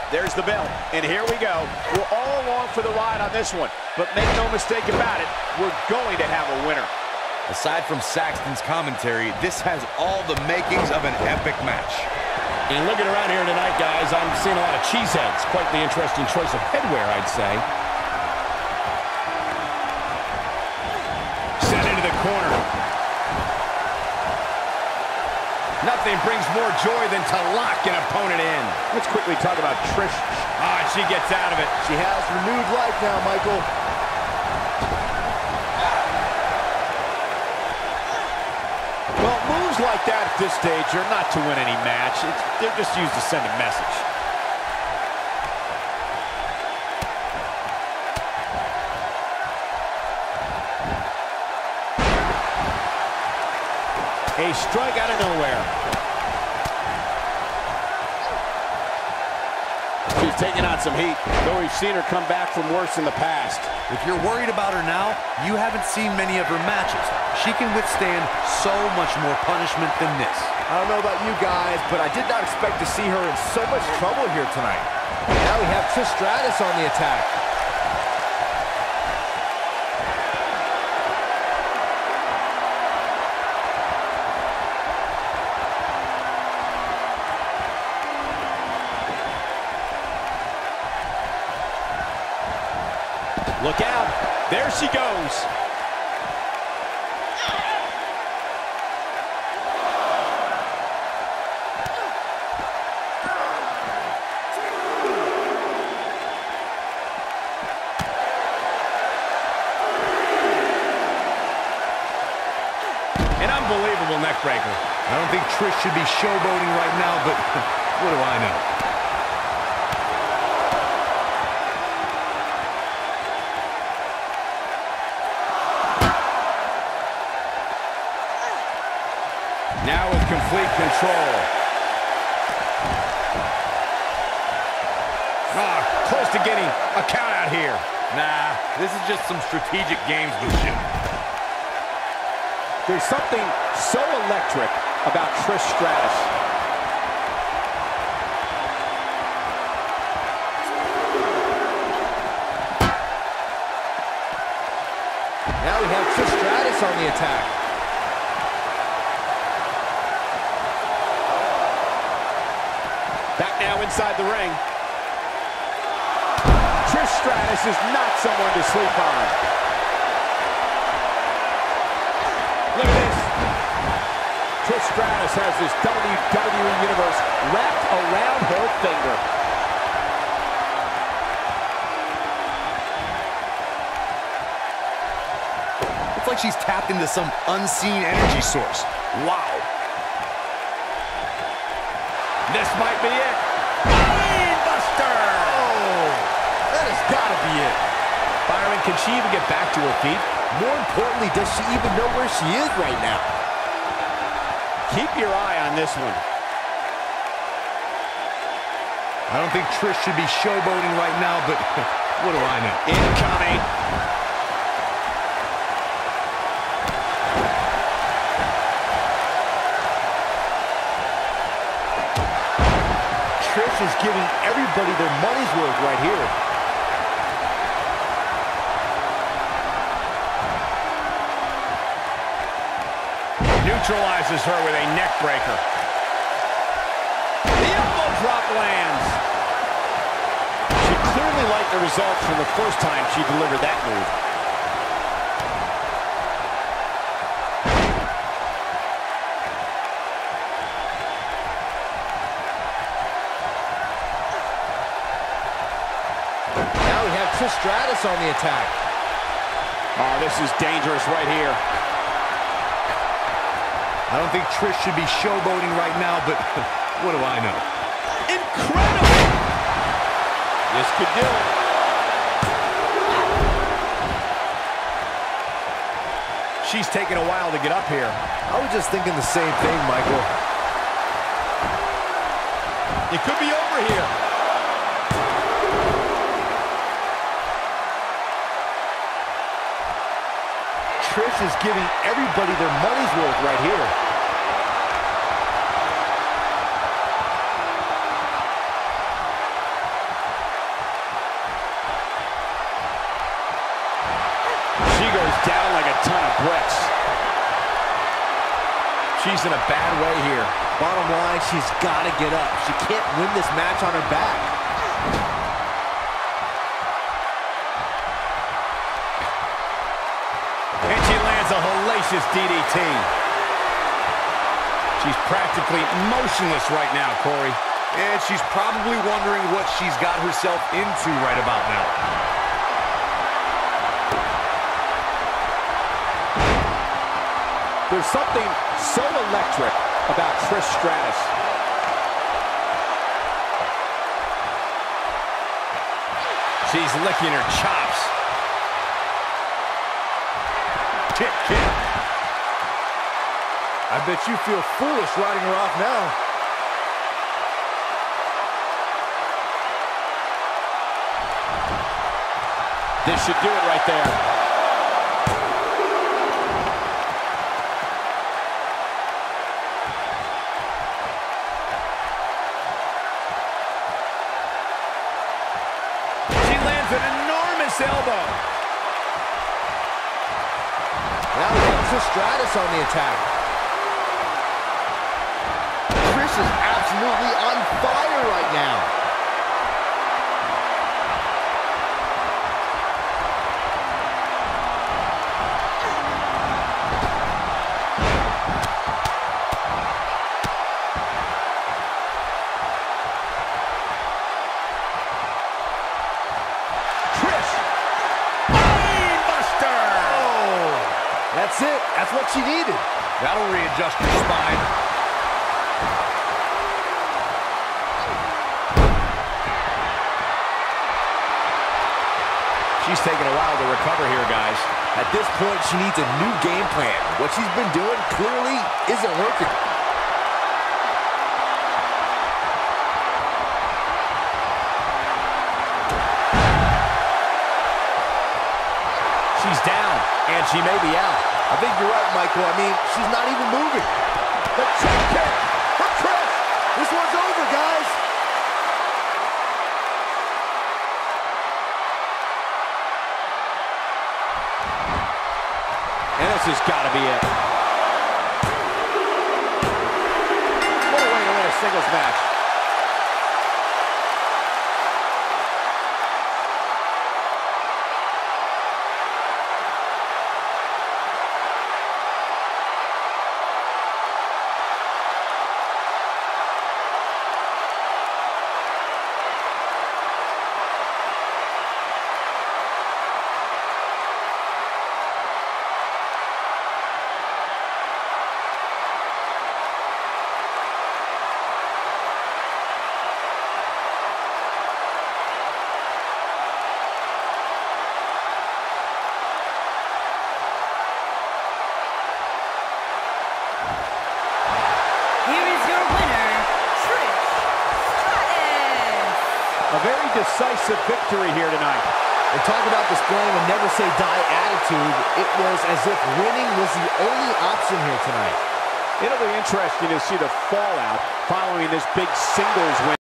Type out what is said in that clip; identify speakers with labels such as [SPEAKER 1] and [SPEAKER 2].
[SPEAKER 1] There's the bell, and here we go. We're all along for the ride on this one, but make no mistake about it, we're going to have a winner.
[SPEAKER 2] Aside from Saxton's commentary, this has all the makings of an epic match.
[SPEAKER 3] And looking around here tonight, guys, I'm seeing a lot of cheeseheads. Quite the interesting choice of headwear, I'd say. Sent into the corner. Nothing brings more joy than to lock an opponent in.
[SPEAKER 1] Let's quickly talk about Trish.
[SPEAKER 3] Ah, she gets out of it.
[SPEAKER 4] She has renewed life now, Michael.
[SPEAKER 1] Well, moves like that at this stage are not to win any match. They're just used to send a message. A strike out of nowhere. She's taking on some heat, though we've seen her come back from worse in the past.
[SPEAKER 2] If you're worried about her now, you haven't seen many of her matches. She can withstand so much more punishment than this.
[SPEAKER 4] I don't know about you guys, but I did not expect to see her in so much trouble here tonight. Now we have Trish Stratus on the attack.
[SPEAKER 1] Look out. There she goes.
[SPEAKER 3] An unbelievable neck breaker.
[SPEAKER 2] I don't think Trish should be showboating right now, but what do I know?
[SPEAKER 3] Now with complete control. Ah, close to getting a count out here.
[SPEAKER 2] Nah, this is just some strategic gamesmanship.
[SPEAKER 1] There's something so electric about Trish Stratus.
[SPEAKER 4] Now we have Trish Stratus on the attack.
[SPEAKER 1] Back now inside the ring. Trish Stratus is not someone to sleep on. Look at this. Trish Stratus has this WWE Universe wrapped around her finger.
[SPEAKER 2] It's like she's tapped into some unseen energy source. Wow.
[SPEAKER 3] This might be it. Brainbuster!
[SPEAKER 4] Oh, that has got to be it.
[SPEAKER 3] Byron, can she even get back to her feet?
[SPEAKER 4] More importantly, does she even know where she is right now?
[SPEAKER 1] Keep your eye on this one.
[SPEAKER 2] I don't think Trish should be showboating right now, but what do I know?
[SPEAKER 1] Incoming.
[SPEAKER 4] Trish is giving everybody their money's worth right here.
[SPEAKER 3] Neutralizes her with a neck breaker.
[SPEAKER 1] The elbow drop lands. She clearly liked the results from the first time she delivered that move.
[SPEAKER 4] Now we have Trish Stratus on the attack.
[SPEAKER 1] Oh, this is dangerous right here.
[SPEAKER 2] I don't think Trish should be showboating right now, but what do I know?
[SPEAKER 1] Incredible! This could do it.
[SPEAKER 3] She's taking a while to get up here.
[SPEAKER 4] I was just thinking the same thing, Michael.
[SPEAKER 1] It could be over here.
[SPEAKER 4] Trish is giving everybody their money's worth right here.
[SPEAKER 3] she's in a bad way here.
[SPEAKER 4] Bottom line, she's got to get up. She can't win this match on her back.
[SPEAKER 3] And she lands a hellacious DDT. She's practically motionless right now, Corey.
[SPEAKER 2] And she's probably wondering what she's got herself into right about now.
[SPEAKER 1] There's something so electric about Trish Stratus.
[SPEAKER 3] She's licking her chops. Kick, kick.
[SPEAKER 4] I bet you feel foolish riding her off now.
[SPEAKER 1] This should do it right there.
[SPEAKER 3] An enormous elbow.
[SPEAKER 4] Now we have Trish Stratus on the attack. Trish is absolutely on fire right now. That's it. That's what she needed.
[SPEAKER 2] That'll readjust her spine.
[SPEAKER 3] She's taking a while to recover here, guys.
[SPEAKER 4] At this point, she needs a new game plan. What she's been doing clearly isn't working.
[SPEAKER 3] She's down, and she may be out.
[SPEAKER 4] I think you're right, Michael. I mean, she's not even moving.
[SPEAKER 1] The check kick for Trish.
[SPEAKER 4] This one's over, guys.
[SPEAKER 1] And this has got to be it. What a way to win a singles match. A very decisive victory here tonight.
[SPEAKER 4] And talk about displaying a never-say-die attitude. It was as if winning was the only option here tonight.
[SPEAKER 1] It'll be interesting to see the fallout following this big singles win.